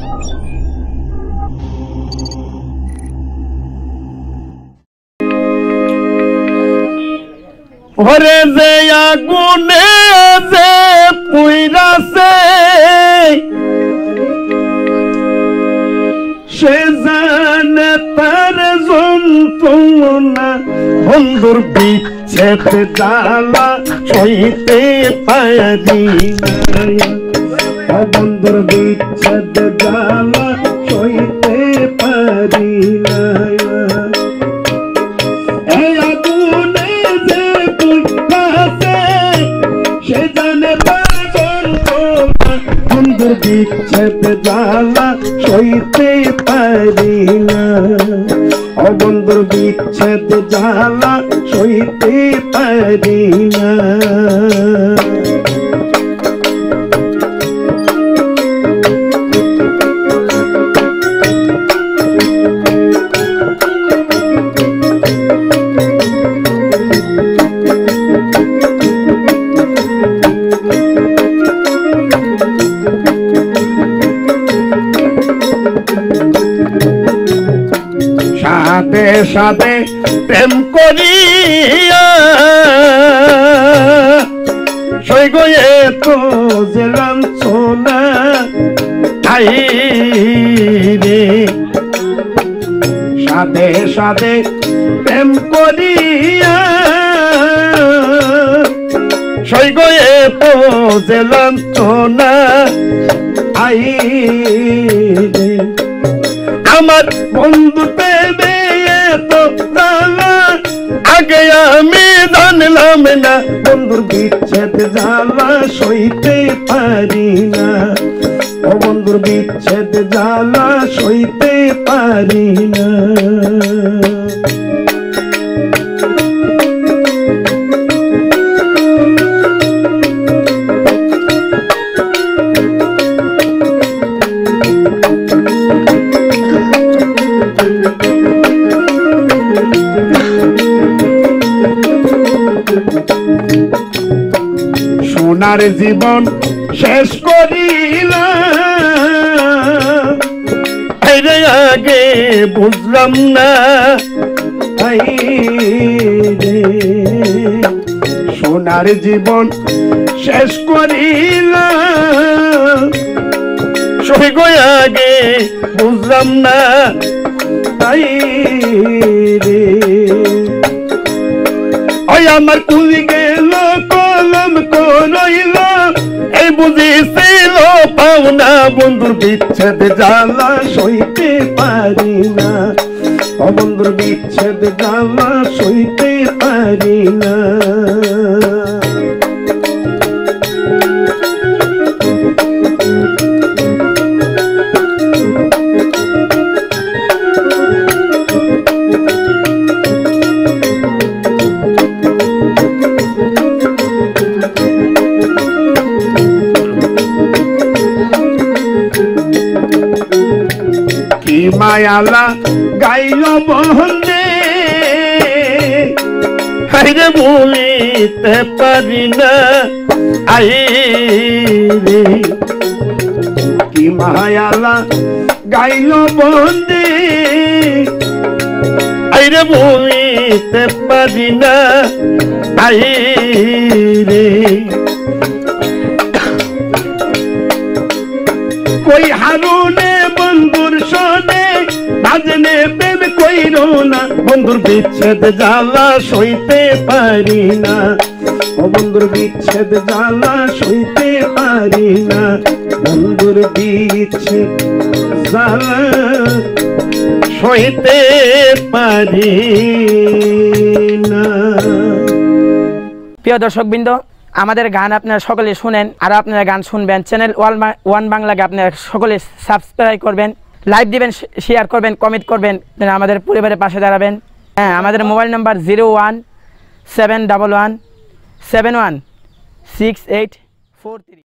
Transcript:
ওরে যে আগুনে যে পুইরাছে সে জানে তার যন্ত্রণা বন্ধুর বিচ্ছেদ জ্বালা সইতে পারি না বন্ধুর বিচ্ছেদ জ্বালা সইতে পারি না বিচ্ছেদ জ্বালা সইতে পারি না বন্ধুর বিচ্ছেদ জ্বালা সইতে পারি না সাথে সাথে প্রেম করিয়া সই গয়ে তো জেলাম সোনা আই রে সাথে সাথে প্রেম করিয়া সই গয়ে তো জেলাম সোনা আই রে আমার বন্ধু পেবে তো আগে আমি জানলাম না বন্ধুর বিচ্ছেদ জ্বালা সইতে পারি না বন্ধুর বিচ্ছেদ জ্বালা সইতে পারি না সোনার জীবন শেষ করিলাম আগে বুঝলাম না সোনার জীবন শেষ করিলাম সই গো আগে বুঝলাম না তাই রে ওই আমার কুলি গেল কলম করইল এই বুঝিছিল পাওনা বন্ধুর বিচ্ছেদ জ্বালা সইতে পারি না বন্ধুর বিচ্ছেদ জ্বালা সইতে পারি না মায়ালা গাইল বহনে হাইরে বলিতে পারি না আই রে কি মায়ালা গাইল বহনে হাইরে বলিতে পারি না আই রে কই হারুনে বন্ধুর শোনে বাজনে প্রেম কইরো না বন্ধুর বিচ্ছেদ জ্বালা সইতে পারি না বন্ধুর বিচ্ছেদ জ্বালা সইতে পারি না বন্ধুর বিচ্ছেদ জ্বালা সইতে পারি না। প্রিয় দর্শকবৃন্দ, আমাদের গান আপনারা সকলে শুনেন আর আপনারা গান শুনবেন। চ্যানেল ওয়ান বাংলাকে আপনারা সকলে সাবস্ক্রাইব করবেন, লাইক দিবেন, শেয়ার করবেন, কমেন্ট করবেন, আমাদের পরিবারের পাশে দাঁড়াবেন। হ্যাঁ, আমাদের মোবাইল নাম্বার 0171171684।